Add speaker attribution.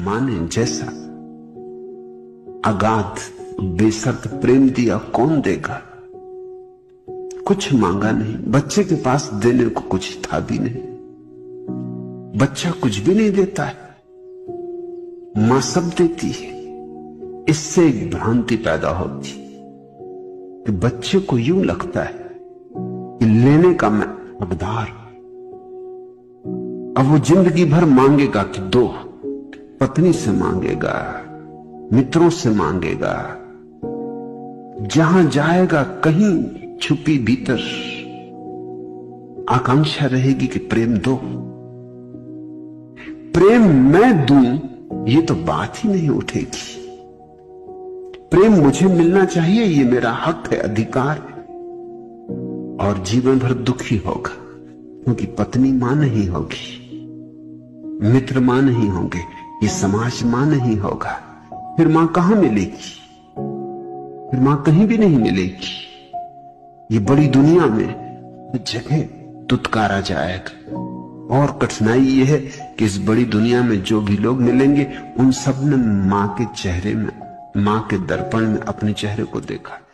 Speaker 1: मां ने जैसा अगाध बेशर्त प्रेम दिया कौन देगा। कुछ मांगा नहीं, बच्चे के पास देने को कुछ था भी नहीं। बच्चा कुछ भी नहीं देता है, मां सब देती है। इससे एक भ्रांति पैदा होती कि बच्चे को यूं लगता है कि लेने का मैं हकदार। अब वो जिंदगी भर मांगेगा कि दो, पत्नी से मांगेगा, मित्रों से मांगेगा, जहां जाएगा कहीं छुपी भीतर आकांक्षा रहेगी कि प्रेम दो। प्रेम मैं दूं ये तो बात ही नहीं उठेगी। प्रेम मुझे मिलना चाहिए, ये मेरा हक है, अधिकार है। और जीवन भर दुखी होगा क्योंकि पत्नी मां नहीं होगी, मित्र मां नहीं होंगे, ये समाज मां नहीं होगा। फिर मां कहां मिलेगी? फिर मां कहीं भी नहीं मिलेगी। ये बड़ी दुनिया में जगह दुत्कारा जाएगा। और कठिनाई यह है कि इस बड़ी दुनिया में जो भी लोग मिलेंगे उन सब ने मां के चेहरे में, मां के दर्पण में अपने चेहरे को देखा।